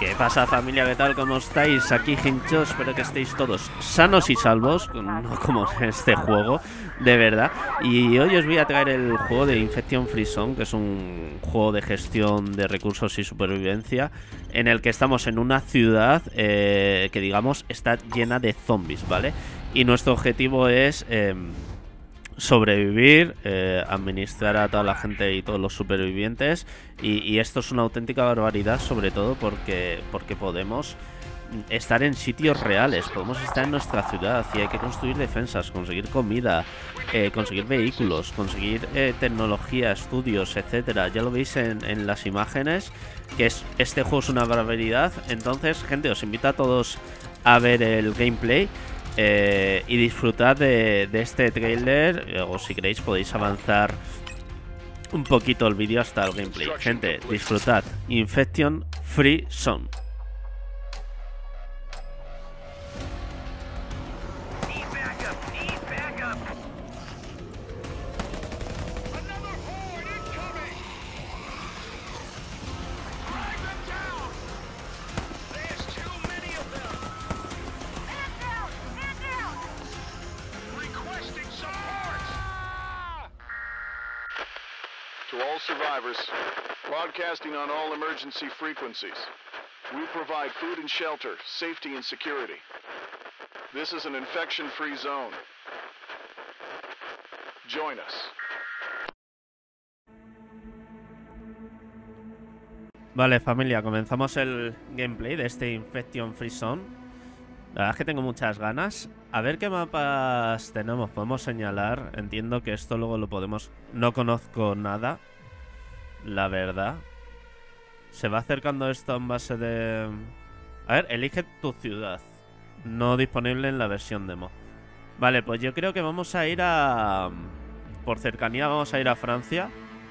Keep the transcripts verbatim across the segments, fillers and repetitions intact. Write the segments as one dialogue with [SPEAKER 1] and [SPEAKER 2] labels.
[SPEAKER 1] ¿Qué pasa, familia? ¿Qué tal? ¿Cómo estáis? Aquí Hincho, espero que estéis todos sanos y salvos, no como en este juego, de verdad. Y hoy os voy a traer el juego de Infection Free Zone, que es un juego de gestión de recursos y supervivencia, en el que estamos en una ciudad eh, que, digamos, está llena de zombies, ¿vale? Y nuestro objetivo es... Eh, sobrevivir, eh, administrar a toda la gente y todos los supervivientes y, y esto es una auténtica barbaridad, sobre todo porque, porque podemos estar en sitios reales, podemos estar en nuestra ciudad y hay que construir defensas, conseguir comida, eh, conseguir vehículos, conseguir eh, tecnología, estudios, etcétera. Ya lo veis en, en las imágenes, que es, este juego es una barbaridad. Entonces, gente, os invito a todos a ver el gameplay. Eh, y disfrutad de, de este trailer, o si queréis podéis avanzar un poquito el vídeo hasta el gameplay. Gente, disfrutad. Infection Free Zone.
[SPEAKER 2] To all survivors, broadcasting on all emergency frequencies. We provide food and shelter, safety and security. This is an infection-free zone. Join us.
[SPEAKER 1] Vale, familia, comenzamos el gameplay de este Infection Free Zone. La verdad es que tengo muchas ganas. A ver qué mapas tenemos, podemos señalar. Entiendo que esto luego lo podemos... No conozco nada, la verdad. Se va acercando esto en base de... A ver, elige tu ciudad. No disponible en la versión demo. Vale, pues yo creo que vamos a ir a... Por cercanía vamos a ir a Francia.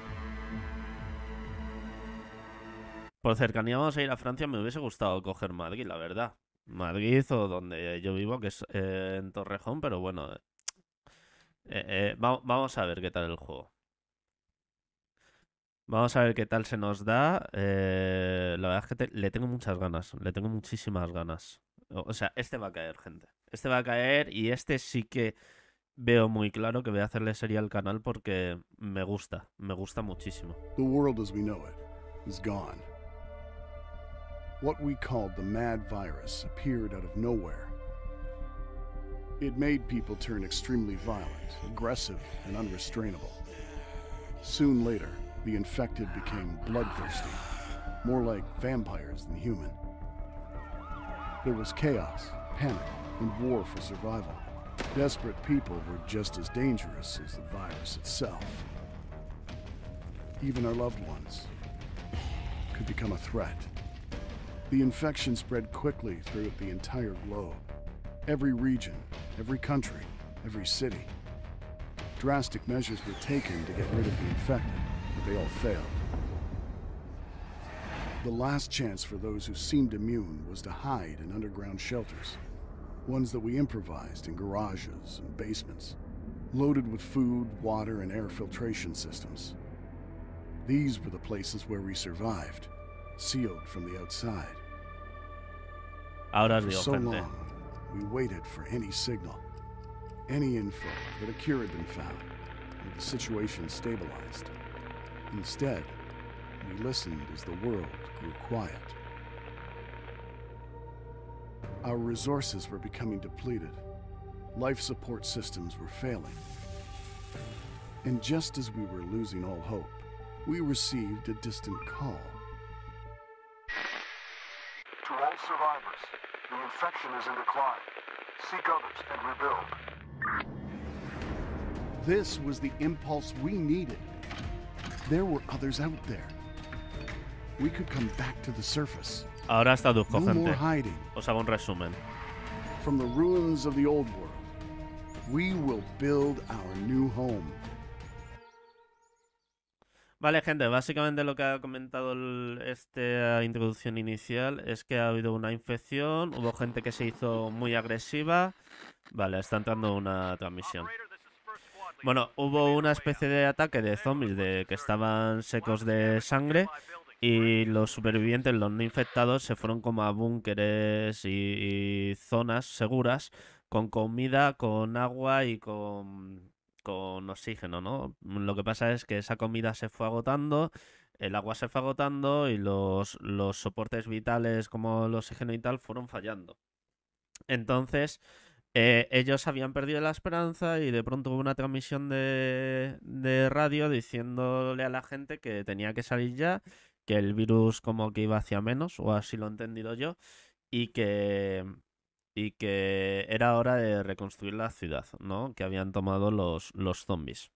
[SPEAKER 1] Por cercanía vamos a ir a Francia. Me hubiese gustado coger Madrid, la verdad. Madrid o donde yo vivo, que es eh, en Torrejón, pero bueno, eh, eh, va vamos a ver qué tal el juego. Vamos a ver qué tal se nos da. Eh, la verdad es que te, le tengo muchas ganas, le tengo muchísimas ganas. O, o sea, este va a caer, gente. Este va a caer y este sí que veo muy claro que voy a hacerle serie al canal porque me gusta, me gusta muchísimo.
[SPEAKER 3] The world as we know it is gone. What we called the mad virus appeared out of nowhere. It made people turn extremely violent, aggressive, and unrestrainable. Soon later, the infected became bloodthirsty, more like vampires than human. There was chaos, panic, and war for survival. Desperate people were just as dangerous as the virus itself. Even our loved ones could become a threat. The infection spread quickly throughout the entire globe. Every region, every country, every city. Drastic measures were taken to get rid of the infected, but they all failed. The last chance for those who seemed immune was to hide in underground shelters. Ones that we improvised in garages and basements, loaded with food, water, and air filtration systems. These were the places where we survived, sealed from the outside.
[SPEAKER 1] Ahora os
[SPEAKER 3] For
[SPEAKER 1] digo,
[SPEAKER 3] so
[SPEAKER 1] gente.
[SPEAKER 3] long, we waited for any signal, any info that a cure had been found, or the situation stabilized. Instead, we listened as the world grew quiet. Our resources were becoming depleted. Life support systems were failing. And just as we were losing all hope, we received a distant call.
[SPEAKER 4] To all survivors, the infection is in decline. Seek others and rebuild.
[SPEAKER 3] This was the impulse we needed. There were others out there. We could come back to the surface.
[SPEAKER 1] Ahora os traduzco,
[SPEAKER 3] No more
[SPEAKER 1] gente.
[SPEAKER 3] hiding.
[SPEAKER 1] Os hago un resumen.
[SPEAKER 3] From the ruins of the old world, we will build our new home.
[SPEAKER 1] Vale, gente, básicamente lo que ha comentado el, esta introducción inicial es que ha habido una infección, hubo gente que se hizo muy agresiva. Vale, está entrando una transmisión. Bueno, hubo una especie de ataque de zombies de que estaban secos de sangre Y los supervivientes, los no infectados, se fueron como a búnkeres y, y zonas seguras con comida, con agua y con, con oxígeno, ¿no? Lo que pasa es que esa comida se fue agotando, el agua se fue agotando y los, los soportes vitales como el oxígeno y tal fueron fallando. Entonces, eh, ellos habían perdido la esperanza y de pronto hubo una transmisión de, de radio diciéndole a la gente que tenía que salir ya, que el virus como que iba hacia menos, o así lo he entendido yo, y que, y que era hora de reconstruir la ciudad, ¿no? Que habían tomado los, los zombies.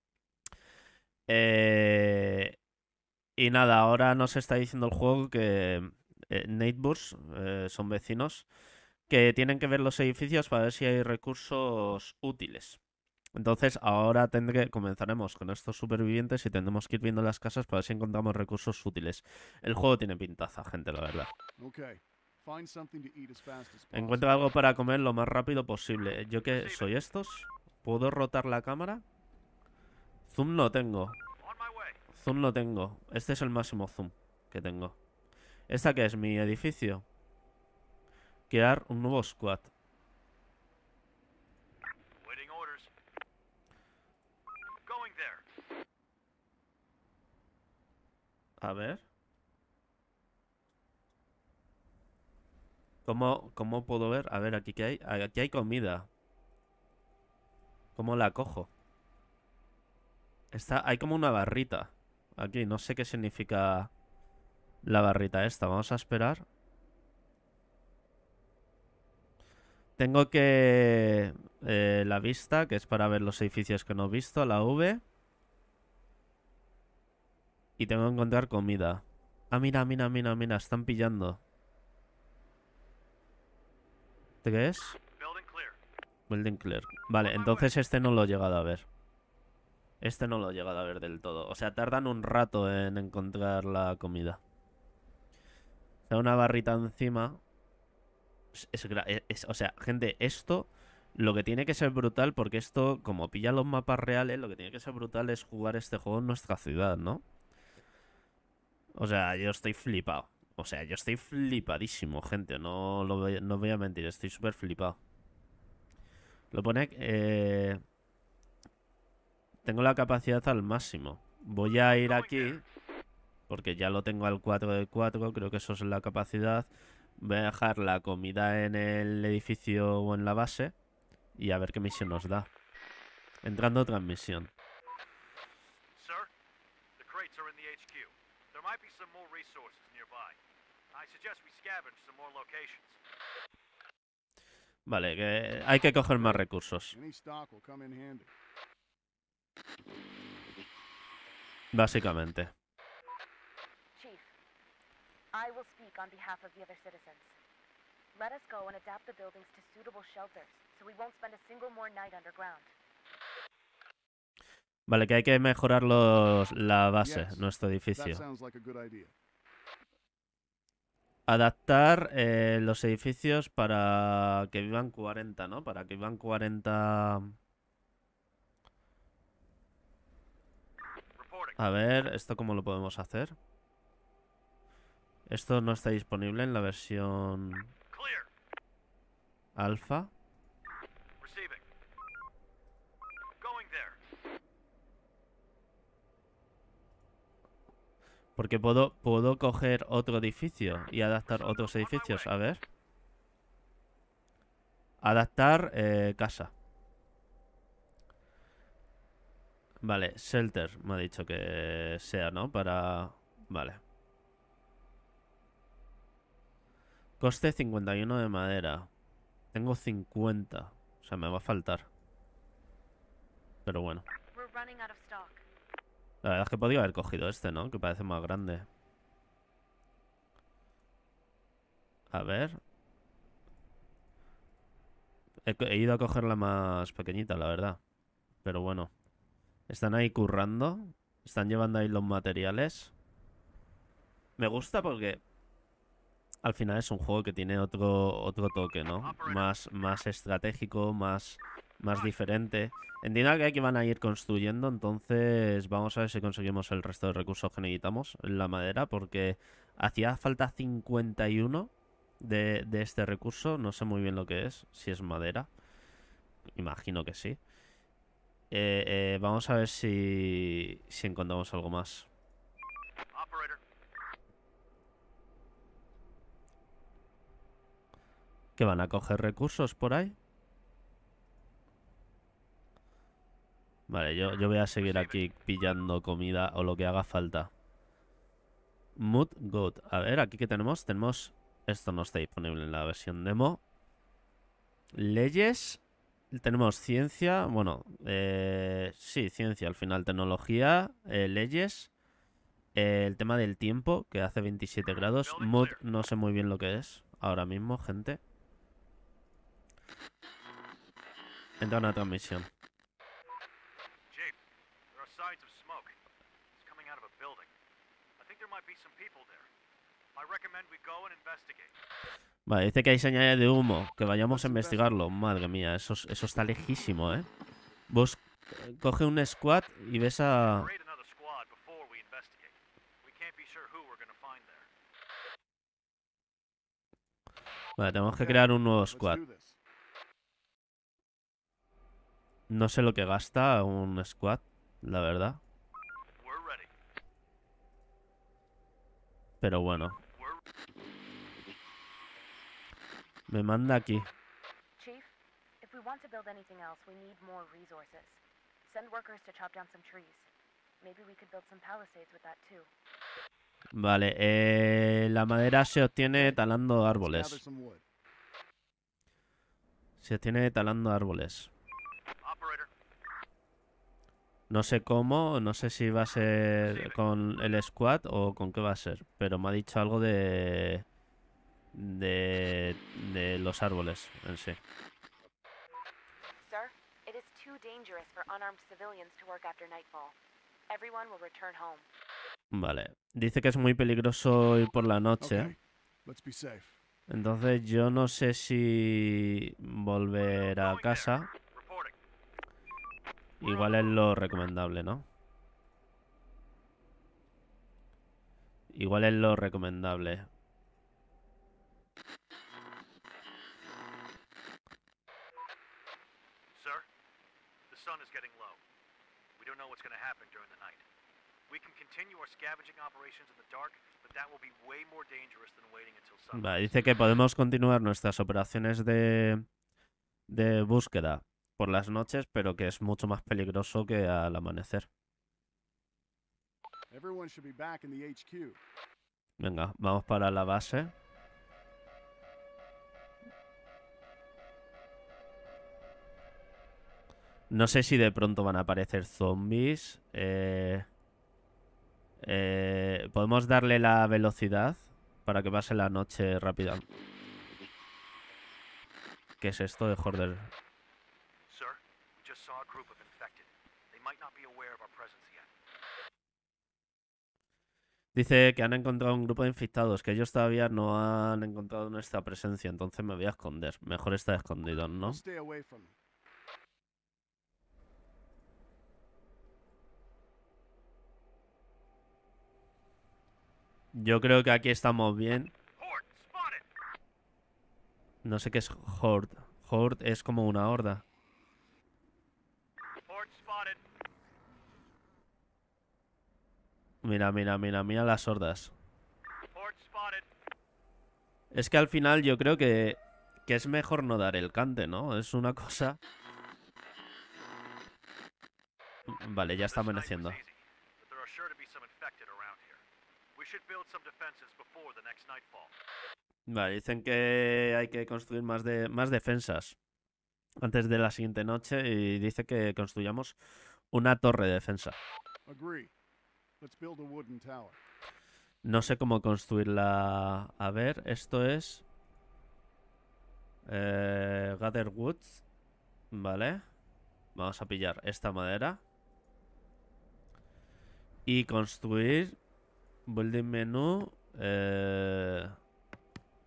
[SPEAKER 1] Eh, y nada, ahora nos está diciendo el juego que eh, neighbors, eh, son vecinos, que tienen que ver los edificios para ver si hay recursos útiles. Entonces ahora tendré, comenzaremos con estos supervivientes y tendremos que ir viendo las casas para ver si encontramos recursos útiles. El juego tiene pintaza, gente, la verdad.
[SPEAKER 3] Okay. Find something to eat as fast as possible.
[SPEAKER 1] Encuentra algo para comer lo más rápido posible. ¿Yo qué soy estos? ¿Puedo rotar la cámara? Zoom no tengo. Zoom no tengo. Este es el máximo zoom que tengo. ¿Esta qué es? ¿Mi edificio? Crear un nuevo squad. A ver. ¿Cómo, cómo puedo ver? A ver, aquí que hay. Aquí hay comida. ¿Cómo la cojo? Está, hay como una barrita. Aquí, no sé qué significa la barrita esta. Vamos a esperar. Tengo que... Eh, la vista, que es para ver los edificios que no he visto. La V. Y tengo que encontrar comida. Ah, mira, mira, mira, mira. Están pillando. ¿Qué es? Building clear. Vale, entonces este no lo he llegado a ver. Este no lo he llegado a ver del todo. O sea, tardan un rato en encontrar la comida. O sea, una barrita encima. Es, es, es, o sea, gente, esto... Lo que tiene que ser brutal, porque esto, como pilla los mapas reales, lo que tiene que ser brutal es jugar este juego en nuestra ciudad, ¿no? O sea, yo estoy flipado. O sea, yo estoy flipadísimo, gente. No, lo voy, no voy a mentir, estoy súper flipado. Lo pone... Eh... Tengo la capacidad al máximo. Voy a ir aquí, porque ya lo tengo al cuatro de cuatro, creo que eso es la capacidad. Voy a dejar la comida en el edificio o en la base y a ver qué misión nos da. Entrando transmisión. Vale, que hay que coger más recursos. Básicamente.
[SPEAKER 5] Chief, I will speak on behalf of the other citizens. Let us go and adapt the buildings to suitable shelters, so we won't spend a single more night underground.
[SPEAKER 1] Vale, que hay que mejorar los, la base, yes, nuestro edificio.
[SPEAKER 3] Like
[SPEAKER 1] Adaptar eh, los edificios para que vivan cuarenta, ¿no? Para que vivan cuarenta... A ver, ¿esto cómo lo podemos hacer? Esto no está disponible en la versión alfa. Porque puedo, puedo coger otro edificio y adaptar otros edificios. A ver. Adaptar eh, casa. Vale, shelter me ha dicho que sea, ¿no? Para... Vale. Coste cincuenta y uno de madera. Tengo cincuenta. O sea, me va a faltar. Pero bueno. La verdad es que podría haber cogido este, ¿no? Que parece más grande. A ver. He, he ido a coger la más pequeñita, la verdad. Pero bueno. Están ahí currando. Están llevando ahí los materiales. Me gusta porque al final es un juego que tiene otro otro toque, ¿no? Más, más estratégico, más, más diferente. Entiendo que aquí van a ir construyendo, entonces vamos a ver si conseguimos el resto de recursos que necesitamos en la madera, porque hacía falta cincuenta y uno de, de este recurso. No sé muy bien lo que es, si es madera. Imagino que sí. Eh, eh, vamos a ver si, si encontramos algo más. ¿Que van a coger recursos por ahí? Vale, yo, yo voy a seguir aquí pillando comida o lo que haga falta. Mood Goat. A ver, aquí que tenemos. Tenemos... Esto no está disponible en la versión demo. Leyes. Tenemos ciencia. Bueno, eh, sí, ciencia al final. Tecnología, eh, leyes. Eh, el tema del tiempo, que hace veintisiete grados. Mood, no sé muy bien lo que es ahora mismo, gente. Entra una transmisión. Vale, dice que hay señales de humo. Que vayamos a investigarlo. Madre mía, eso, eso está lejísimo, ¿eh? Vos eh, coge un squad y ves a... Vale, tenemos que crear un nuevo squad. No sé lo que gasta un squad, la verdad. Pero bueno. Me manda aquí.
[SPEAKER 5] Chief, if we want to build anything else, we need more resources. Send workers to chop down some trees. Maybe we could build some palisades with that too.
[SPEAKER 1] Vale, eh, la madera se obtiene talando árboles. Se obtiene talando árboles. No sé cómo, no sé si va a ser con el squad o con qué va a ser, pero me ha dicho algo de de, de los árboles en sí.
[SPEAKER 5] Sir, it is too dangerous for unarmed civilians to work after nightfall. Everyone will return home.
[SPEAKER 1] Vale, dice que es muy peligroso ir por la noche. Entonces yo no sé si volver a casa. Igual es lo recomendable, ¿no? Igual es lo recomendable. Vale, dice que podemos continuar nuestras operaciones de, de búsqueda por las noches, pero que es mucho más peligroso que al amanecer. Venga, vamos para la base. No sé si de pronto van a aparecer zombies. Eh, eh, Podemos darle la velocidad para que pase la noche rápida. ¿Qué es esto de Horder? Dice que han encontrado un grupo de infectados, que ellos todavía no han encontrado nuestra presencia, entonces me voy a esconder. Mejor estar escondido, ¿no? Yo creo que aquí estamos bien. No sé qué es Horde. Horde es como una horda. Mira, mira, mira, mira las hordas. Es que al final yo creo que, que es mejor no dar el cante, ¿no? Es una cosa... Vale, ya está amaneciendo. Vale, dicen que hay que construir más, de, más defensas antes de la siguiente noche y dice que construyamos una torre de defensa. No sé cómo construirla. A ver, esto es... Eh, Gather Woods. Vale. Vamos a pillar esta madera. Y construir... Building menú... Eh...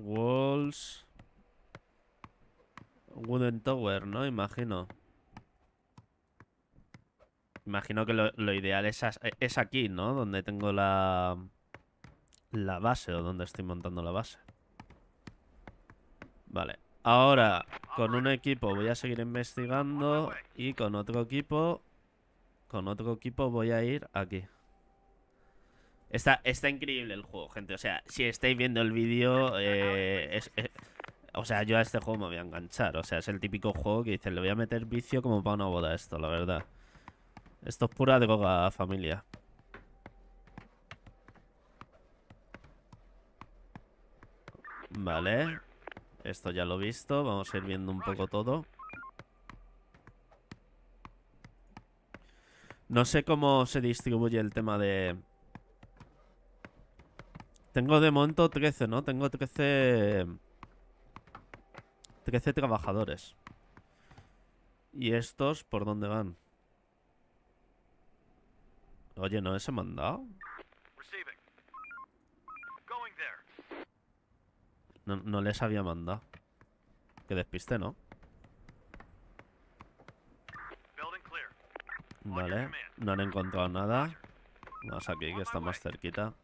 [SPEAKER 1] Walls. Wooden Tower, ¿no? Imagino. Imagino que lo, lo ideal es, as- es aquí, ¿no? Donde tengo la... La base, o donde estoy montando la base. Vale. Ahora, con un equipo voy a seguir investigando. Y con otro equipo... Con otro equipo voy a ir aquí. Está, está increíble el juego, gente. O sea, si estáis viendo el vídeo... Eh, es, es- o sea, yo a este juego me voy a enganchar. O sea, es el típico juego que dices, le voy a meter vicio como para una boda esto, la verdad. Esto es pura droga, familia. Vale. Esto ya lo he visto. Vamos a ir viendo un poco todo. No sé cómo se distribuye el tema de... Tengo de momento trece, ¿no? Tengo trece... trece trabajadores. ¿Y estos por dónde van? Oye, ¿no les he mandado? No, no les había mandado. Que despiste, ¿no? Vale, no han encontrado nada. Vamos aquí, que está más cerquita.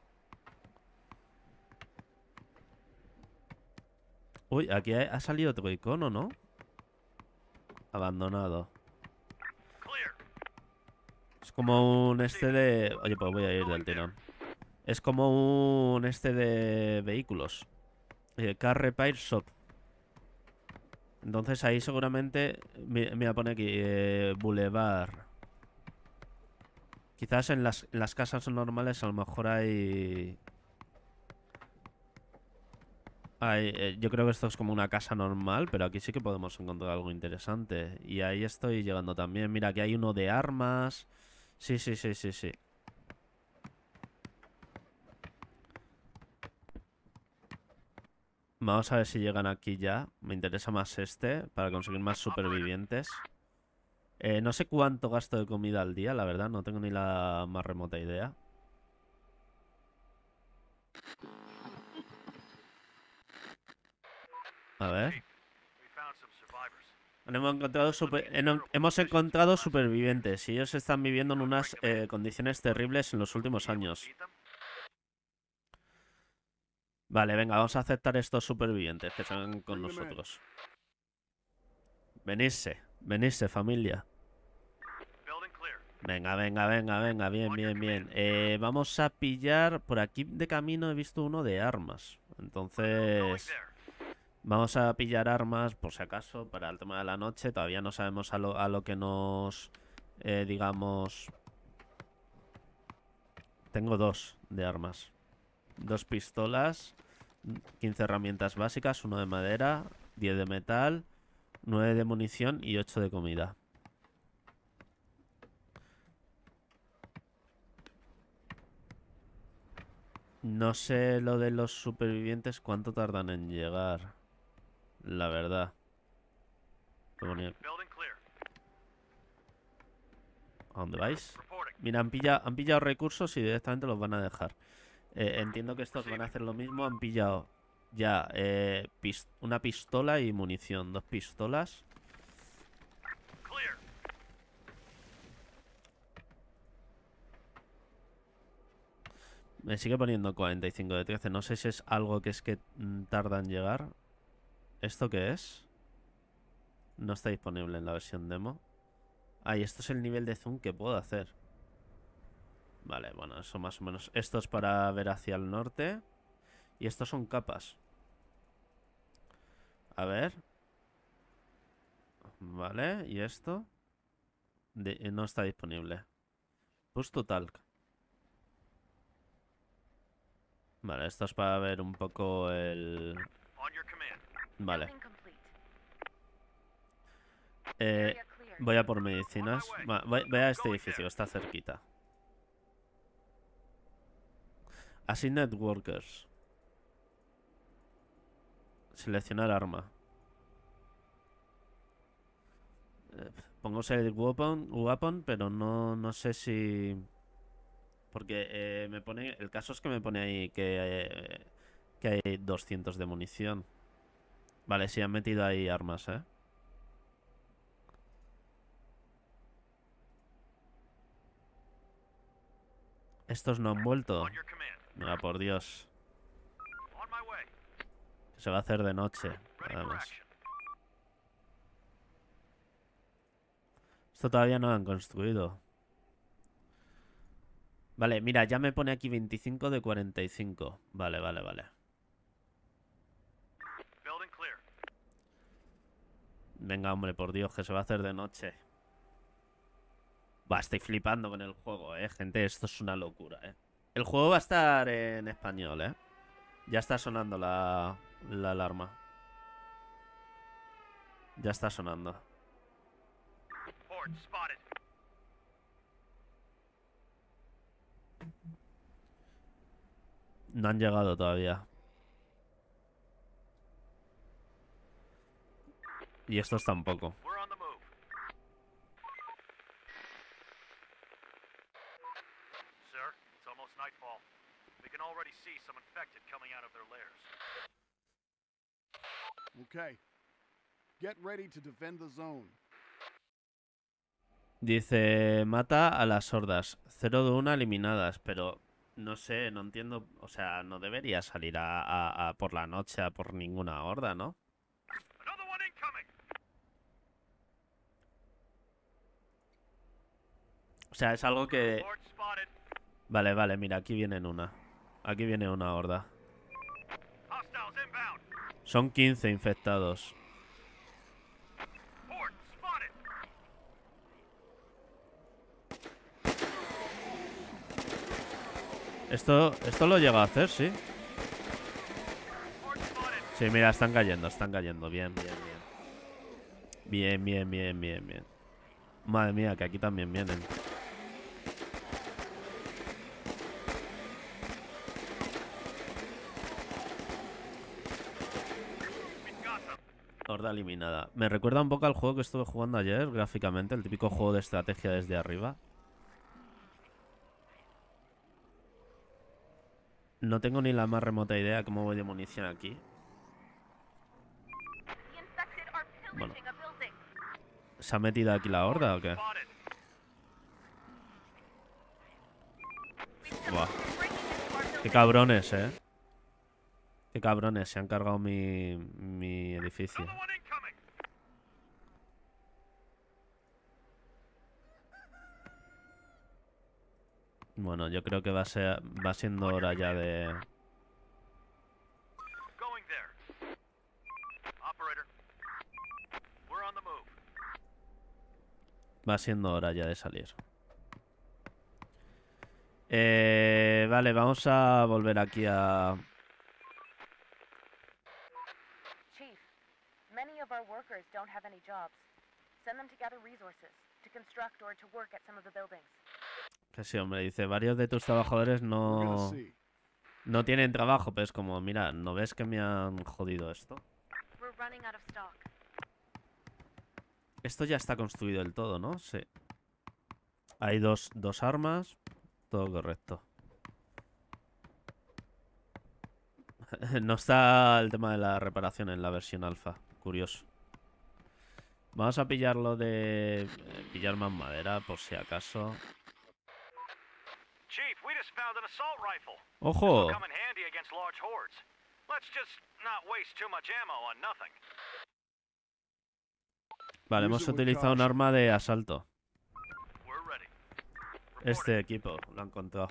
[SPEAKER 1] Uy, aquí ha, ha salido otro icono, ¿no? Abandonado. Es como un este de... Oye, pues voy a ir del tirón. Es como un este de vehículos. Eh, Car Repair Shop. Entonces ahí seguramente... mi- Mira, pone aquí eh, Boulevard. Quizás en las, en las casas normales a lo mejor hay... hay eh, yo creo que esto es como una casa normal, pero aquí sí que podemos encontrar algo interesante. Y ahí estoy llegando también. Mira, aquí hay uno de armas. Sí, sí, sí, sí, sí. Vamos a ver si llegan aquí ya. Me interesa más este, para conseguir más supervivientes. Eh, no sé cuánto gasto de comida al día, la verdad. No tengo ni la más remota idea. A ver. Hemos encontrado, super- eno- hemos encontrado supervivientes y ellos están viviendo en unas eh, condiciones terribles en los últimos años. Vale, venga, vamos a aceptar estos supervivientes que están con nosotros. Venirse, venirse, familia. Venga, venga, venga, venga, bien, bien, bien. Eh, vamos a pillar... Por aquí de camino he visto uno de armas. Entonces... Vamos a pillar armas, por si acaso, para el tema de la noche. Todavía no sabemos a lo, a lo que nos... Eh, digamos... Tengo dos de armas. Dos pistolas, quince herramientas básicas, uno de madera, diez de metal, nueve de munición y ocho de comida. No sé lo de los supervivientes, cuánto tardan en llegar. La verdad. Qué bonito. ¿A dónde vais? Mira, han pillado, han pillado recursos y directamente los van a dejar. Eh, entiendo que estos van a hacer lo mismo. Han pillado ya eh, pis- una pistola y munición. Dos pistolas. Me sigue poniendo cuarenta y cinco de trece. No sé si es algo que es que mm, tarda en llegar. ¿Esto qué es? No está disponible en la versión demo. Ah, y esto es el nivel de zoom que puedo hacer. Vale, bueno, eso más o menos. Esto es para ver hacia el norte. Y estos son capas. A ver. Vale, ¿y esto? De- eh, no está disponible. Push to talk. Vale, esto es para ver un poco el... Vale.
[SPEAKER 5] Building complete.
[SPEAKER 1] Eh,
[SPEAKER 5] Area clear.
[SPEAKER 1] voy a por medicinas. Va, voy, voy a este edificio, está cerquita. Assigned workers. Seleccionar arma. Eh, pongo select weapon, weapon, pero no, no sé si... Porque eh, me pone... El caso es que me pone ahí que... eh, Que hay doscientos de munición. Vale, sí han metido ahí armas, ¿eh? Estos no han vuelto. Mira, por Dios. Se va a hacer de noche, además. Esto todavía no lo han construido. Vale, mira, ya me pone aquí veinticinco de cuarenta y cinco. Vale, vale, vale. Venga, hombre, por Dios, que se va a hacer de noche. Va, estoy flipando con el juego, eh, gente. Esto es una locura, eh. El juego va a estar en español, eh. Ya está sonando la, la alarma. Ya está sonando. No han llegado todavía. Y estos tampoco.
[SPEAKER 3] Okay. Get ready to defend the zone.
[SPEAKER 1] Dice, mata a las hordas. Cero de una eliminadas, pero no sé, no entiendo. O sea, no debería salir a, a- a por la noche a por ninguna horda, ¿no? O sea, es algo que... Vale, vale, mira, aquí vienen una. Aquí viene una horda. Son quince infectados. Esto, esto lo llega a hacer, sí. Sí, mira, están cayendo, están cayendo. Bien, bien, bien. Bien, bien, bien, bien, bien. Madre mía, que aquí también vienen. Horda eliminada. Me recuerda un poco al juego que estuve jugando ayer, gráficamente. El típico juego de estrategia desde arriba. No tengo ni la más remota idea cómo voy de munición aquí. Bueno. ¿Se ha metido aquí la horda o qué? Buah. Qué cabrones, eh. Qué cabrones, se han cargado mi, mi edificio. Bueno, yo creo que va a ser, va siendo hora ya de... Va siendo hora ya de salir. Eh, vale, vamos a volver aquí a...
[SPEAKER 5] Chief, many of our workers don't have any jobs. Send them to gather resources, to construct or to work at some of the buildings.
[SPEAKER 1] Que sí, hombre, dice, varios de tus trabajadores
[SPEAKER 3] We're gonna
[SPEAKER 1] no...
[SPEAKER 3] see.
[SPEAKER 1] No tienen trabajo, pero es como, mira, ¿no ves que me han jodido esto?
[SPEAKER 5] We're running out of stock.
[SPEAKER 1] Esto ya está construido del todo, ¿no? Sí. Hay dos, dos armas. Todo correcto. No está el tema de la reparación en la versión alfa. Curioso. Vamos a pillarlo de... eh, pillar más madera, por si acaso.
[SPEAKER 4] Chief, we just found an assault rifle.
[SPEAKER 1] ¡Ojo!
[SPEAKER 4] Come in handy against large hordes. Let's just not waste too much ammo on nothing.
[SPEAKER 1] Vale, hemos utilizado un arma de asalto.
[SPEAKER 4] We're ready.
[SPEAKER 1] Este equipo lo han encontrado.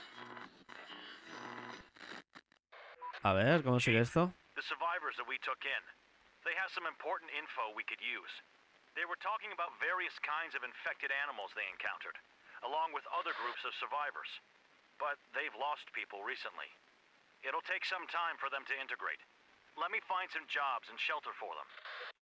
[SPEAKER 1] A ver, ¿cómo sigue esto?
[SPEAKER 4] The survivors that we took in. They have some important info we could use. They were talking about various kinds of infected animals they encountered, along with other groups of survivors. But they've lost people recently. It'll take some time for them to integrate. Let me find some jobs and shelter for them.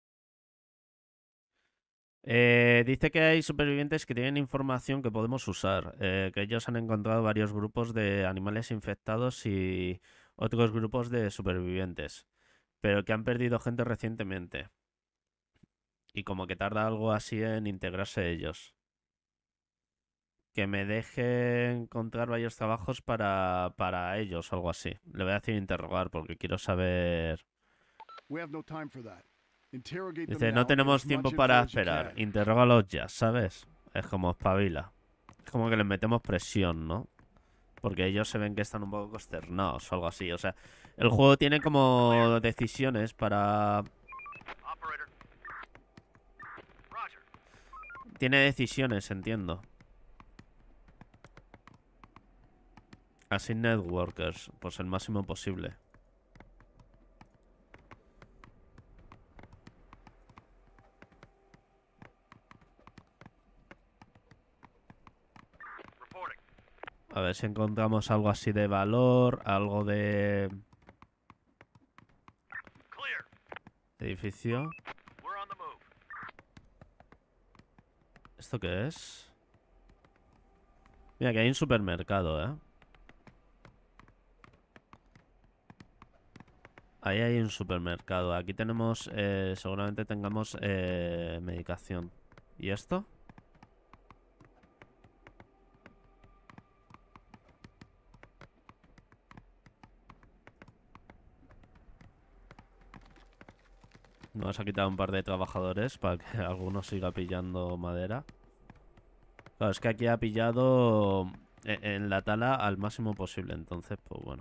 [SPEAKER 1] Eh, dice que hay supervivientes que tienen información que podemos usar. Eh, que ellos han encontrado varios grupos de animales infectados y otros grupos de supervivientes. Pero que han perdido gente recientemente. Y como que tarda algo así en integrarse ellos. que me deje encontrar varios trabajos para, para ellos o algo así. Le voy a decir interrogar porque quiero saber...
[SPEAKER 3] We have no time for that. Interrogate them
[SPEAKER 1] Dice,
[SPEAKER 3] now
[SPEAKER 1] no
[SPEAKER 3] and get
[SPEAKER 1] tenemos
[SPEAKER 3] as much
[SPEAKER 1] tiempo
[SPEAKER 3] info
[SPEAKER 1] para
[SPEAKER 3] as you
[SPEAKER 1] esperar.
[SPEAKER 3] can.
[SPEAKER 1] Interrógalos ya, ¿sabes? Es como espabila. Es como que les metemos presión, ¿no? Porque ellos se ven que están un poco consternados o algo así. O sea, el juego tiene como decisiones para...
[SPEAKER 4] Operator. Roger.
[SPEAKER 1] Tiene decisiones, entiendo. Assign networkers, pues el máximo posible.
[SPEAKER 4] Reporting.
[SPEAKER 1] A ver si encontramos algo así de valor, algo de
[SPEAKER 4] Clear.
[SPEAKER 1] edificio.
[SPEAKER 4] We're on the move.
[SPEAKER 1] ¿Esto qué es? Mira, que hay un supermercado, ¿eh? Ahí hay un supermercado. Aquí tenemos, eh, seguramente tengamos eh, medicación. ¿Y esto? Nos ha quitado un par de trabajadores para que alguno siga pillando madera. Claro, es que aquí ha pillado en, en la tala al máximo posible. Entonces, pues bueno.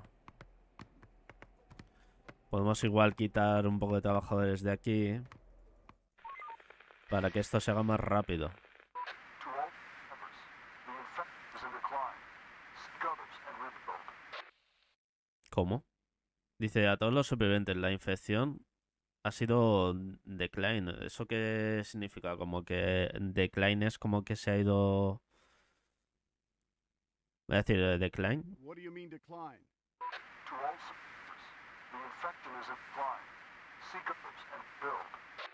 [SPEAKER 1] Podemos igual quitar un poco de trabajadores de aquí para que esto se haga más rápido. ¿Cómo? Dice, a todos los supervivientes, la infección ha sido decline. ¿Eso qué significa? Como que decline es como que se ha ido... Voy a decir eh, decline.
[SPEAKER 3] What do you mean decline?
[SPEAKER 6] To all survivors, the infection is in decline. Seek others and build.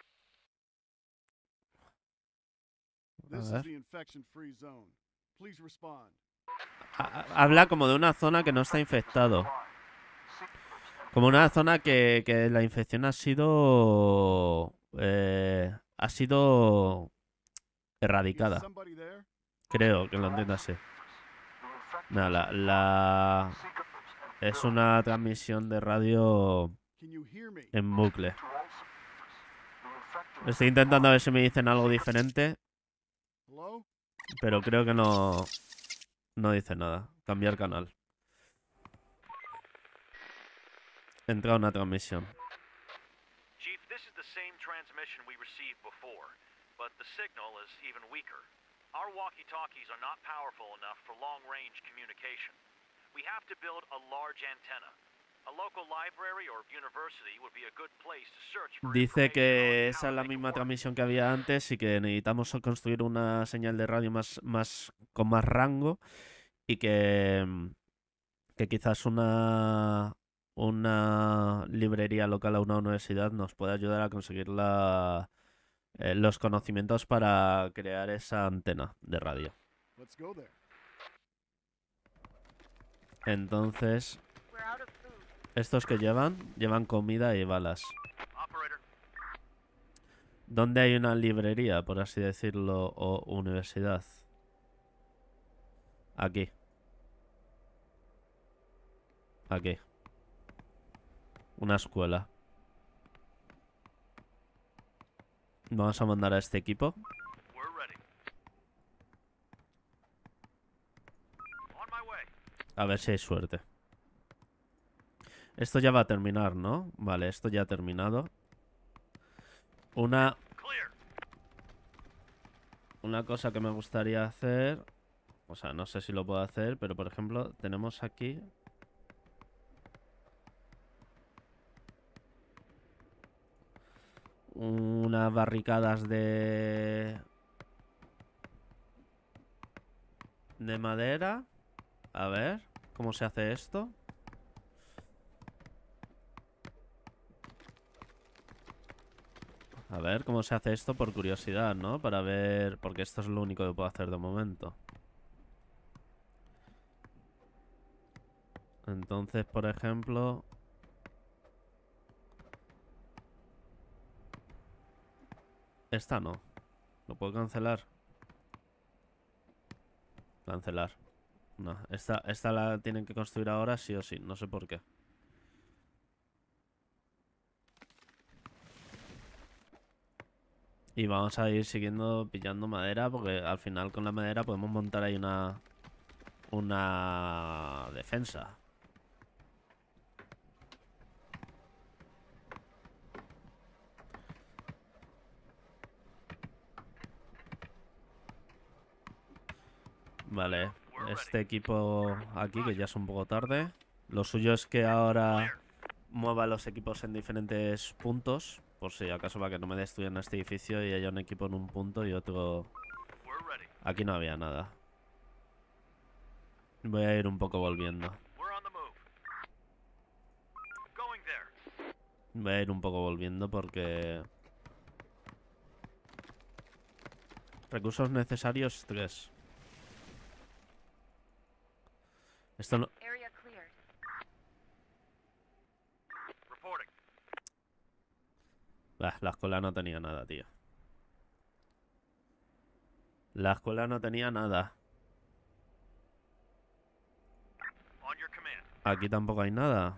[SPEAKER 3] This
[SPEAKER 1] ver.
[SPEAKER 3] is the infection-free zone. Please respond.
[SPEAKER 1] Ha- ha- Habla como de una zona que no está infectado. Como una zona que, que la infección ha sido... eh, ha sido
[SPEAKER 3] Is
[SPEAKER 1] erradicada.
[SPEAKER 3] somebody there?
[SPEAKER 1] Creo que lo entiendo así. No, la, la... Es una transmisión de radio
[SPEAKER 3] Can you hear me?
[SPEAKER 1] en bucle. Estoy intentando a ver si me dicen algo diferente,
[SPEAKER 3] Hello?
[SPEAKER 1] pero creo que no... No dice nada. Cambiar canal. Entra una transmisión.
[SPEAKER 4] Chief, this is the same transmission we received before, but the signal is even weaker. Our walkie-talkies are not powerful enough for long-range communication. We have to build a large antenna. A local library or university would be a good place to search for
[SPEAKER 1] Dice
[SPEAKER 4] information
[SPEAKER 1] que
[SPEAKER 4] on
[SPEAKER 1] esa
[SPEAKER 4] how
[SPEAKER 1] es la
[SPEAKER 4] they can
[SPEAKER 1] misma
[SPEAKER 4] work.
[SPEAKER 1] transmisión que había antes y que necesitamos construir una señal de radio más, más con más rango y que, mm, que quizás una, una librería local a una universidad nos pueda ayudar a conseguir la, eh, los conocimientos para crear esa antena de radio.
[SPEAKER 3] Let's go there.
[SPEAKER 1] Entonces,
[SPEAKER 5] We're out of food.
[SPEAKER 1] estos que llevan, llevan comida y balas.
[SPEAKER 4] Operator.
[SPEAKER 1] ¿Dónde hay una librería, por así decirlo, o universidad? Aquí. Aquí. Una escuela. Vamos a mandar a este equipo.
[SPEAKER 4] We're ready. On my way.
[SPEAKER 1] A ver si hay suerte. Esto ya va a terminar, ¿no? Vale, esto ya ha terminado. Una,
[SPEAKER 4] Clear.
[SPEAKER 1] una cosa que me gustaría hacer... O sea, no sé si lo puedo hacer, pero por ejemplo, tenemos aquí... unas barricadas de... de madera. A ver, ¿cómo se hace esto? A ver, ¿cómo se hace esto por curiosidad, ¿no? Para ver... Porque esto es lo único que puedo hacer de momento. Entonces, por ejemplo... Esta no. ¿Lo puedo cancelar? Cancelar. No, esta, esta la tienen que construir ahora sí o sí, no sé por qué. Y vamos a ir siguiendo pillando madera porque al final con la madera podemos montar ahí una... Una defensa. Vale, este equipo aquí que ya es un poco tarde. Lo suyo es que ahora mueva los equipos en diferentes puntos. Por si acaso para que no me destruyan este edificio y haya un equipo en un punto y otro... Aquí no había nada. Voy a ir un poco volviendo. Voy a ir un poco volviendo porque... Recursos necesarios, tres. Esto no...
[SPEAKER 5] Area cleared.
[SPEAKER 1] Bah, la escuela no tenía nada, tío. La escuela no tenía nada. Aquí tampoco hay nada.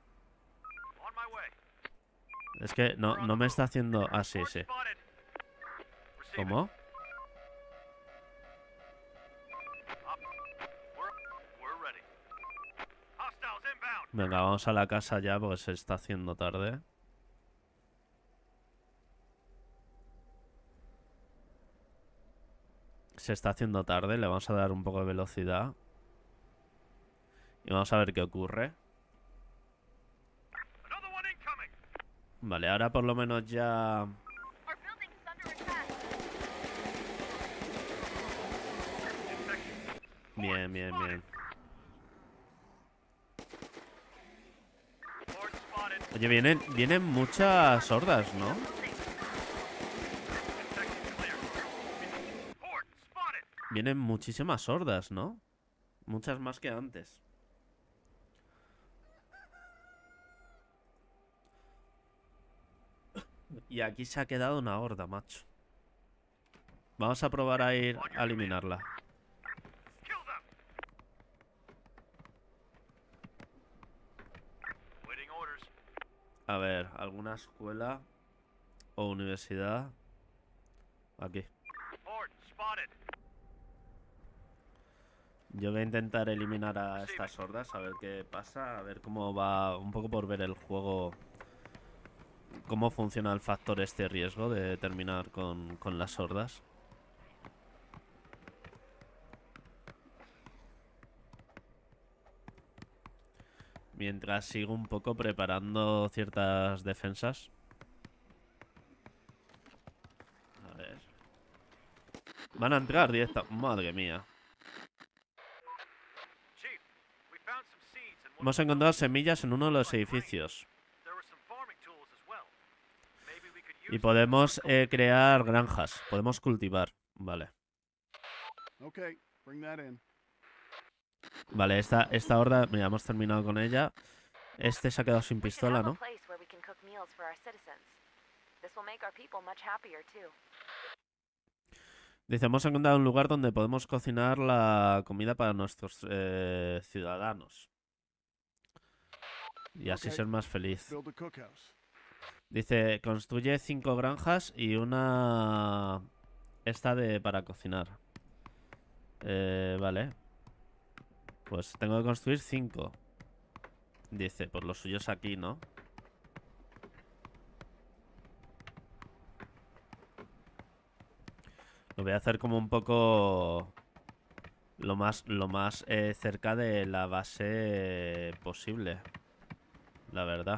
[SPEAKER 1] Es que no, no me está haciendo... Ah, sí, sí. ¿Cómo? Venga, vamos a la casa ya porque se está haciendo tarde. Se está haciendo tarde, le vamos a dar un poco de velocidad. Y vamos a ver qué ocurre. Vale, ahora por lo menos ya... Bien, bien, bien. Oye, vienen, vienen muchas hordas, ¿no? Vienen muchísimas hordas, ¿no? Muchas más que antes. Y aquí se ha quedado una horda, macho. Vamos a probar a ir a eliminarla. A ver, ¿alguna escuela o universidad? Aquí. Yo voy a intentar eliminar a estas hordas, a ver qué pasa, a ver cómo va, un poco por ver el juego, cómo funciona el factor este riesgo de terminar con, con las hordas. Mientras sigo un poco preparando ciertas defensas. A ver. Van a entrar directa. Madre mía. Hemos encontrado semillas en uno de los edificios. Y podemos eh, crear granjas. Podemos cultivar. Vale. Vale, esta, esta horda... Mira, hemos terminado con ella. Este se ha quedado sin pistola, ¿no? Dice, hemos encontrado un lugar donde podemos cocinar la comida para nuestros eh, ciudadanos. Y así ser más feliz. Dice, construye cinco granjas y una... Esta de para cocinar. Eh, vale. Pues tengo que construir cinco. Dice, pues lo suyo es aquí, ¿no? Lo voy a hacer como un poco... Lo más, lo más eh, cerca de la base eh, posible. La verdad.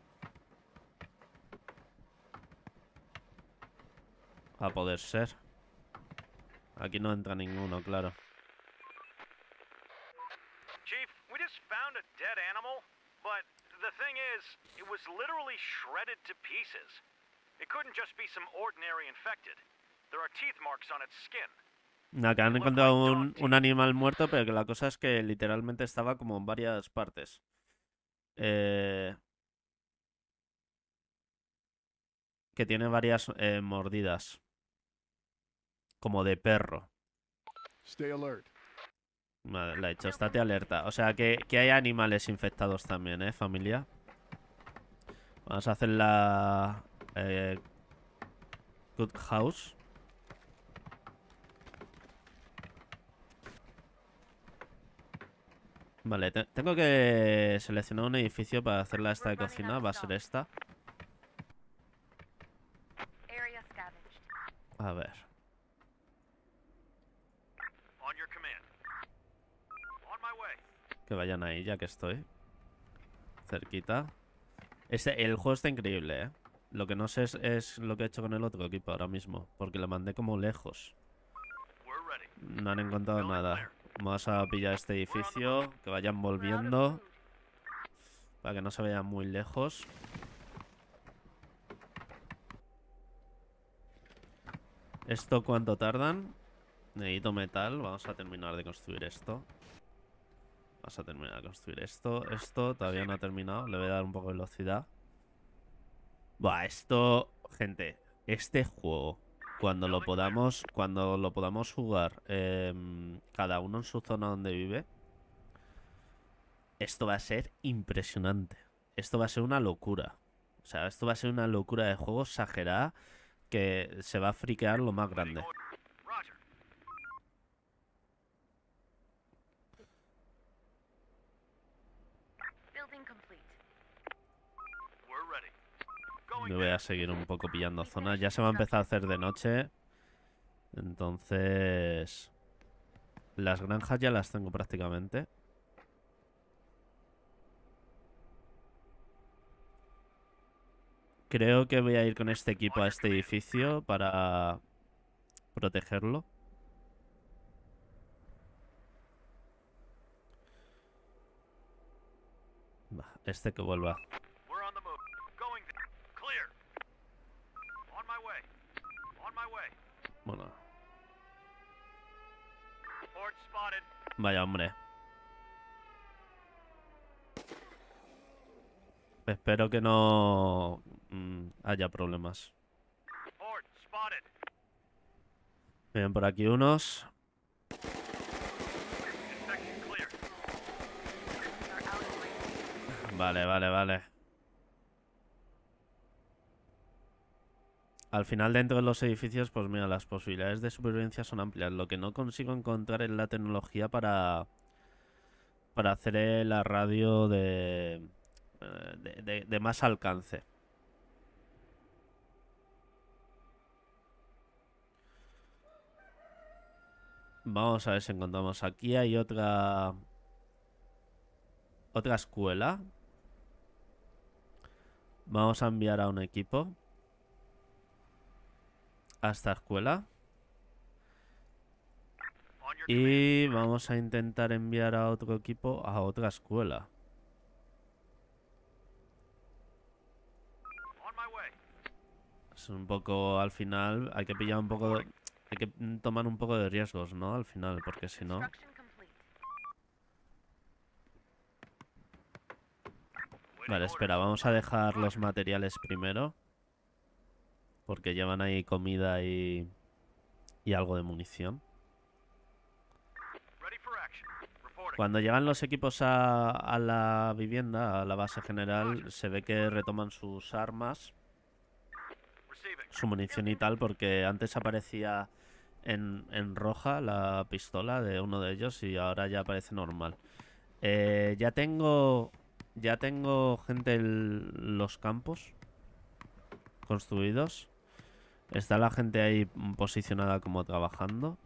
[SPEAKER 1] A poder ser. Aquí no entra ninguno, claro.
[SPEAKER 4] Chief, we just found a dead animal, but the thing is, it was literally shredded to pieces. It couldn't just be some ordinary infected. There are teeth marks on its skin.
[SPEAKER 1] Acá han encontrado un, un animal muerto, pero que la cosa es que literalmente estaba como en varias partes. Eh... Que tiene varias eh, mordidas. Como de perro.
[SPEAKER 3] Stay alert.
[SPEAKER 1] Vale, la he hecho, estate alerta. O sea, que, que hay animales infectados también, ¿eh, familia? Vamos a hacer la... Eh, Good House. Vale, te tengo que seleccionar un edificio para hacerla esta de cocina. Va a ser esta.
[SPEAKER 5] Area scavenged.
[SPEAKER 1] A ver.
[SPEAKER 4] On your command. On my way.
[SPEAKER 1] Que vayan ahí, ya que estoy. Cerquita. Este, el juego está increíble, ¿eh? Lo que no sé es, es lo que he hecho con el otro equipo ahora mismo. Porque lo mandé como lejos.
[SPEAKER 4] We're ready.
[SPEAKER 1] No han encontrado nada. Vamos a pillar este edificio. Que vayan volviendo. Para que no se vayan muy lejos. ¿Esto cuánto tardan? Necesito metal. Vamos a terminar de construir esto. Vamos a terminar de construir esto. Esto todavía no ha terminado. Le voy a dar un poco de velocidad. Buah, esto... Gente, este juego, cuando lo podamos, cuando lo podamos jugar, eh, cada uno en su zona donde vive, esto va a ser impresionante. Esto va a ser una locura. O sea, esto va a ser una locura de juego exagerada que se va a friquear lo más grande.
[SPEAKER 4] Roger.
[SPEAKER 5] Building complete.
[SPEAKER 4] We're ready. Going
[SPEAKER 1] Me voy a seguir un poco pillando zonas. Ya se va a empezar a hacer de noche. Entonces... Las granjas ya las tengo prácticamente. Creo que voy a ir con este equipo a este edificio para protegerlo. Va, este que vuelva.
[SPEAKER 4] We're on the move. Going there. Clear. On my way. On my way.
[SPEAKER 1] Bueno,
[SPEAKER 4] Horde spotted.
[SPEAKER 1] vaya hombre. Espero que no mm, haya problemas.
[SPEAKER 4] Horde spotted.
[SPEAKER 1] Vienen por aquí unos.
[SPEAKER 4] Infection clear.
[SPEAKER 5] We are out of range.
[SPEAKER 1] Vale, vale, vale. Al final dentro de los edificios, pues mira, las posibilidades de supervivencia son amplias. Lo que no consigo encontrar es la tecnología para para hacer eh, la radio de, eh, de, de- de más alcance. Vamos a ver si encontramos. Aquí hay otra otra escuela. Vamos a enviar a un equipo a esta escuela.
[SPEAKER 4] On your
[SPEAKER 1] Y vamos a intentar enviar a otro equipo a otra escuela.
[SPEAKER 4] On my way.
[SPEAKER 1] Es un poco, al final, hay que pillar un poco, de- hay que mm, tomar un poco de riesgos, ¿no? Al final, porque si no...
[SPEAKER 5] Construction complete.
[SPEAKER 1] Vale, espera, vamos a dejar los materiales primero. Porque llevan ahí comida y, y algo de munición.
[SPEAKER 4] Ready for action. Reporting.
[SPEAKER 1] Cuando llegan los equipos a, a la vivienda, a la base general, se ve que retoman sus armas,
[SPEAKER 4] Receiving.
[SPEAKER 1] su munición y tal, porque antes aparecía en, en roja la pistola de uno de ellos y ahora ya aparece normal. Eh, ya tengo ya tengo gente en los campos construidos. Está la gente ahí posicionada como trabajando,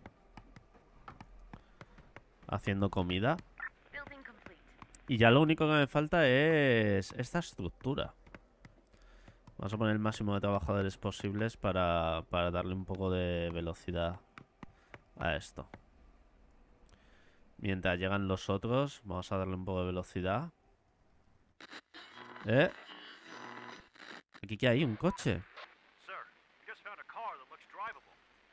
[SPEAKER 1] haciendo comida.
[SPEAKER 5] Building complete.
[SPEAKER 1] Y ya lo único que me falta es esta estructura. Vamos a poner el máximo de trabajadores posibles para, para darle un poco de velocidad a esto. Mientras llegan los otros, vamos a darle un poco de velocidad. ¿Eh? ¿Aquí qué hay? ¿Un coche?
[SPEAKER 4] Sir, I just found a car that looks drivable.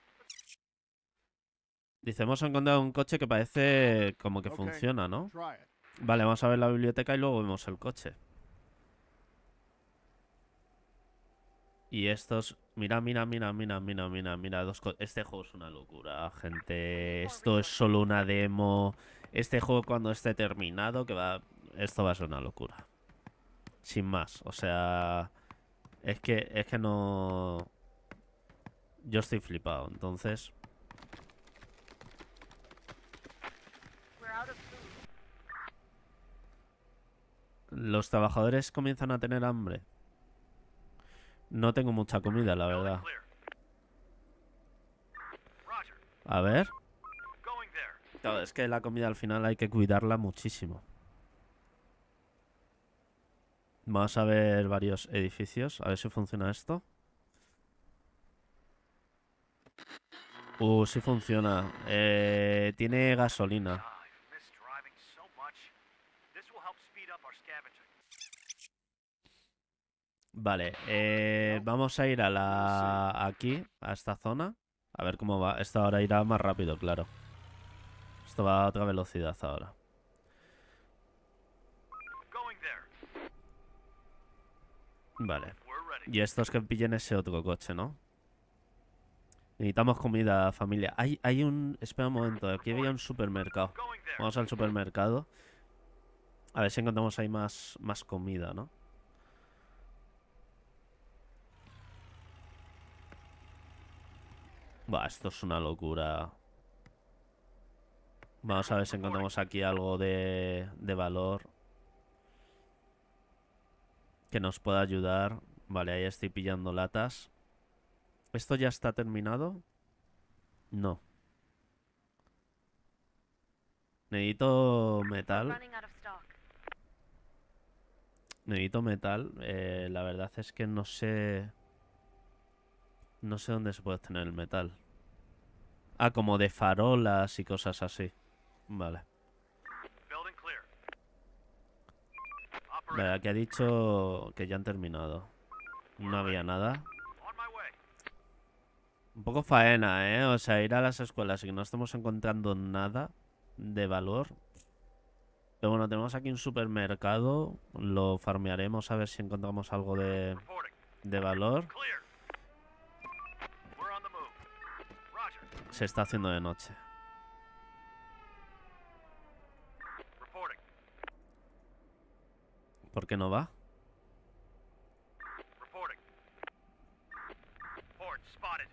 [SPEAKER 1] Dice, hemos encontrado un coche que parece como que
[SPEAKER 3] Ok.
[SPEAKER 1] funciona, ¿no?
[SPEAKER 3] Try it.
[SPEAKER 1] Vale, vamos a ver la biblioteca y luego vemos el coche. Y estos... Mira, mira, mira, mira, mira, mira, mira. Dos co- este juego es una locura, gente. Esto es solo una demo. Este juego cuando esté terminado, que va... Esto va a ser una locura. Sin más, o sea... Es que, es que no... Yo estoy flipado, entonces...
[SPEAKER 5] We're out of food.
[SPEAKER 1] Los trabajadores comienzan a tener hambre. No tengo mucha comida, la
[SPEAKER 4] Building
[SPEAKER 1] verdad.
[SPEAKER 4] clear. Roger.
[SPEAKER 1] A ver...
[SPEAKER 4] Going there.
[SPEAKER 1] Claro, es que la comida al final hay que cuidarla muchísimo. Vamos a ver varios edificios. A ver si funciona esto. Uh, sí funciona. Eh, tiene gasolina.
[SPEAKER 4] Ah, I've missed driving so much. This will help speed up our scavenging.
[SPEAKER 1] Vale, eh, vamos a ir a la... Aquí, a esta zona. A ver cómo va. Esto ahora irá más rápido, claro. Esto va a otra velocidad ahora.
[SPEAKER 4] Going there.
[SPEAKER 1] Vale.
[SPEAKER 4] We're ready.
[SPEAKER 1] Y estos que pillen ese otro coche, ¿no? Necesitamos comida, familia. Hay, hay un... Espera un momento, aquí había un supermercado.
[SPEAKER 4] Going there.
[SPEAKER 1] Vamos al supermercado. A ver si encontramos ahí más, más comida, ¿no? Buah, esto es una locura. Vamos a ver si encontramos aquí algo de, de valor que nos pueda ayudar. Vale, ahí estoy pillando latas. ¿Esto ya está terminado? No. Necesito metal.
[SPEAKER 5] Running out of stock.
[SPEAKER 1] Necesito metal. Eh, la verdad es que no sé... No sé dónde se puede obtener el metal. Ah, como de farolas y cosas así. Vale.
[SPEAKER 4] Building clear.
[SPEAKER 1] Vale,
[SPEAKER 4] Operator.
[SPEAKER 1] aquí ha dicho que ya han terminado. No había nada.
[SPEAKER 4] On my way.
[SPEAKER 1] Un poco faena, ¿eh? O sea, ir a las escuelas y que no estemos encontrando nada de valor. Pero bueno, tenemos aquí un supermercado. Lo farmearemos a ver si encontramos algo de,
[SPEAKER 4] Reporting.
[SPEAKER 1] de valor.
[SPEAKER 4] Clear. We're on the move. Roger.
[SPEAKER 1] Se está haciendo de noche.
[SPEAKER 4] Reporting.
[SPEAKER 1] ¿Por qué no va?
[SPEAKER 4] Reporting. Horde spotted.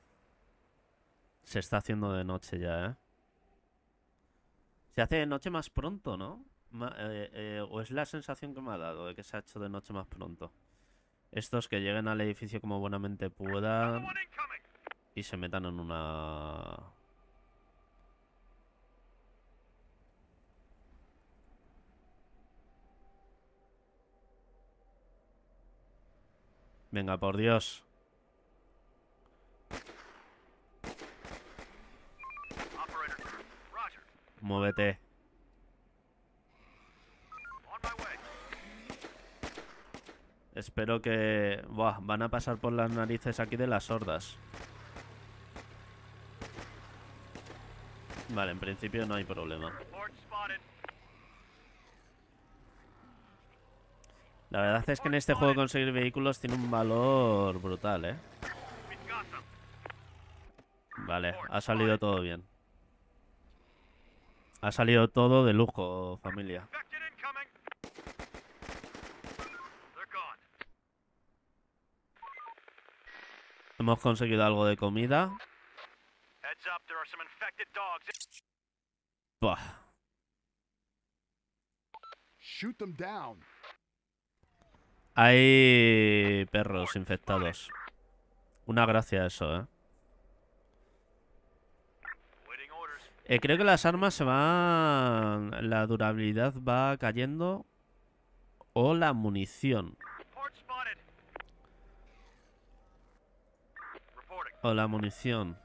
[SPEAKER 1] Se está haciendo de noche ya, ¿eh? Se hace de noche más pronto, ¿no? Ma- eh, eh, o es la sensación que me ha dado de que se ha hecho de noche más pronto. Estos que lleguen al edificio como buenamente
[SPEAKER 4] Another
[SPEAKER 1] puedan
[SPEAKER 4] one incoming.
[SPEAKER 1] y se metan en una... Venga, por Dios.
[SPEAKER 4] Operator. Roger.
[SPEAKER 1] Muévete.
[SPEAKER 4] On my way.
[SPEAKER 1] Espero que... Buah, van a pasar por las narices aquí de las hordas. Vale, en principio no hay problema.
[SPEAKER 4] Horde spotted.
[SPEAKER 1] La verdad es que en este juego conseguir vehículos tiene un valor brutal, ¿eh?
[SPEAKER 4] We've got them.
[SPEAKER 1] Vale, ha salido todo bien. Ha salido todo de lujo, familia.
[SPEAKER 4] Infected incoming. They're gone.
[SPEAKER 1] Hemos conseguido algo de comida.
[SPEAKER 4] Heads up, there are some infected dogs.
[SPEAKER 1] Buah.
[SPEAKER 3] Shoot them down.
[SPEAKER 1] Hay perros infectados. Una gracia eso, ¿eh?
[SPEAKER 4] Waiting orders.
[SPEAKER 1] Eh, creo que las armas se van... La durabilidad va cayendo. O la munición.
[SPEAKER 4] Horde spotted. Reporting.
[SPEAKER 1] O la munición.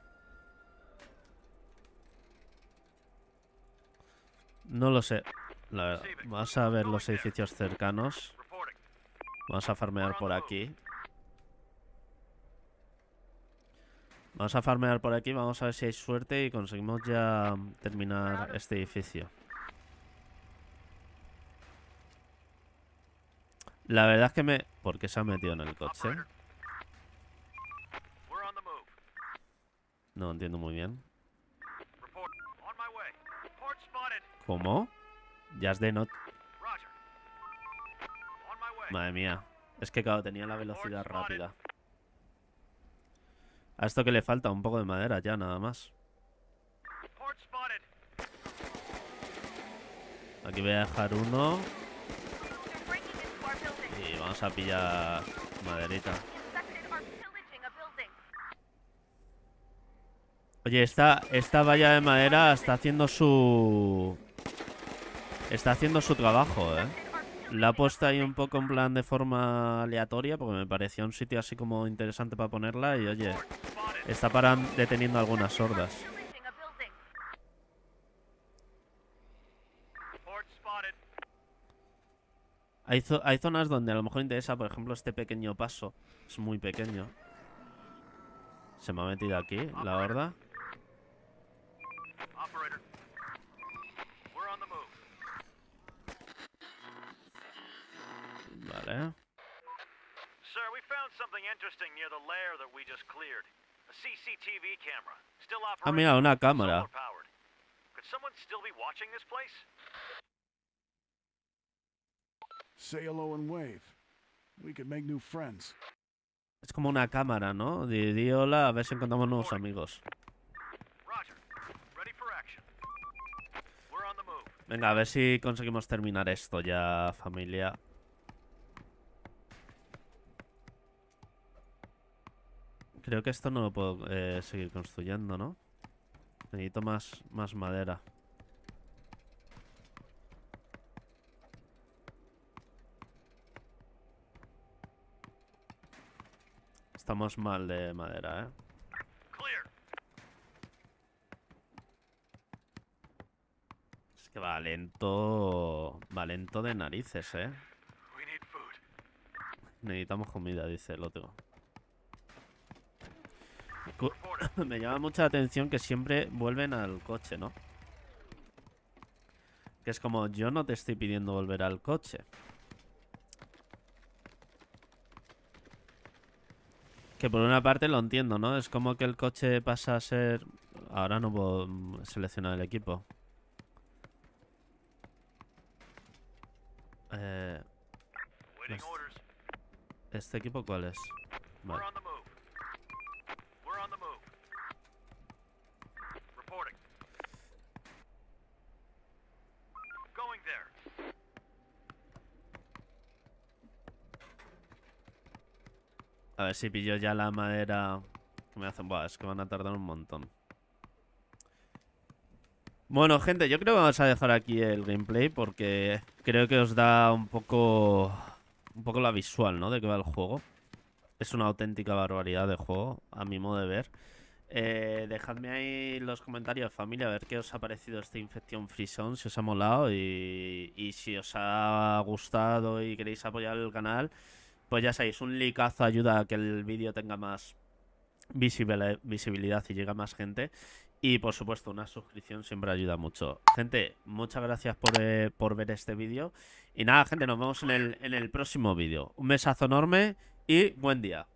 [SPEAKER 1] No lo sé. La verdad. Vamos a ver los edificios cercanos.
[SPEAKER 4] Reporting.
[SPEAKER 1] Vamos a farmear por aquí. Vamos a farmear por aquí. Vamos a ver si hay suerte y conseguimos ya terminar este edificio. La verdad es que me... ¿Por qué se ha metido en el coche?
[SPEAKER 4] Operator. We're on the move.
[SPEAKER 1] No entiendo muy bien.
[SPEAKER 4] Report. On my way. Horde spotted.
[SPEAKER 1] ¿Cómo? Ya es de not...
[SPEAKER 4] Roger. On my way.
[SPEAKER 1] Madre mía. Es que claro, tenía la velocidad rápida. A esto que le falta un poco de madera ya, nada más.
[SPEAKER 4] Port spotted.
[SPEAKER 1] Aquí voy a dejar uno.
[SPEAKER 5] They're breaking into our building.
[SPEAKER 1] Y vamos a pillar maderita.
[SPEAKER 5] The infected are pillaging a building.
[SPEAKER 1] Oye, esta, esta valla de madera está haciendo su... Está haciendo su trabajo, ¿eh? La he puesto ahí un poco en plan de forma aleatoria porque me parecía un sitio así como interesante para ponerla y oye, está paran deteniendo algunas hordas.
[SPEAKER 5] Pillaging a building.
[SPEAKER 4] Port spotted.
[SPEAKER 1] Hay, zo- hay zonas donde a lo mejor interesa, por ejemplo, este pequeño paso. Es muy pequeño. Se me ha metido aquí la horda.
[SPEAKER 4] Operator. We're on the move.
[SPEAKER 1] Vale.
[SPEAKER 4] Sir, we found something interesting near the lair that we just cleared. A C C T V camera. Still operating.
[SPEAKER 1] Ah, mira, una cámara.
[SPEAKER 4] Solar powered. Could someone still be watching this place?
[SPEAKER 3] Say hello and wave. We could make new friends.
[SPEAKER 1] Es como una cámara, ¿no? Di, di hola, a ver si encontramos nuevos amigos.
[SPEAKER 4] Roger. Ready for action. We're on the move.
[SPEAKER 1] Venga, a ver si conseguimos terminar esto ya, familia. Creo que esto no lo puedo eh, seguir construyendo, ¿no? Necesito más, más madera. Estamos mal de madera, ¿eh?
[SPEAKER 4] Clear.
[SPEAKER 1] Es que va lento... Va lento de narices, ¿eh?
[SPEAKER 4] We need food.
[SPEAKER 1] Necesitamos comida, dice el otro. Cu- Me llama mucha la atención que siempre vuelven al coche, ¿no? Que es como, yo no te estoy pidiendo volver al coche. Que por una parte lo entiendo, ¿no? Es como que el coche pasa a ser... Ahora no puedo mm, seleccionar el equipo. Eh,
[SPEAKER 4] Waiting
[SPEAKER 1] Yes.
[SPEAKER 4] orders.
[SPEAKER 1] ¿Este equipo cuál es?
[SPEAKER 4] We're
[SPEAKER 1] Vale.
[SPEAKER 4] on the move. We're on the move. Reporting. Going there.
[SPEAKER 1] A ver si pillo ya la madera que me hacen... Buah, es que van a tardar un montón. Bueno, gente, yo creo que vamos a dejar aquí el gameplay porque creo que os da un poco... Un poco la visual, ¿no? De qué va el juego. Es una auténtica barbaridad de juego, a mi modo de ver. Eh, dejadme ahí en los comentarios, familia, a ver qué os ha parecido este Infection Free Zone, si os ha molado y, y si os ha gustado y queréis apoyar el canal, pues ya sabéis, un likeazo ayuda a que el vídeo tenga más visibil- visibilidad y llegue a más gente. Y por supuesto, una suscripción siempre ayuda mucho. Gente, muchas gracias por, eh, por ver este vídeo. Y nada, gente, nos vemos en el, en el próximo vídeo. Un besazo enorme y buen día.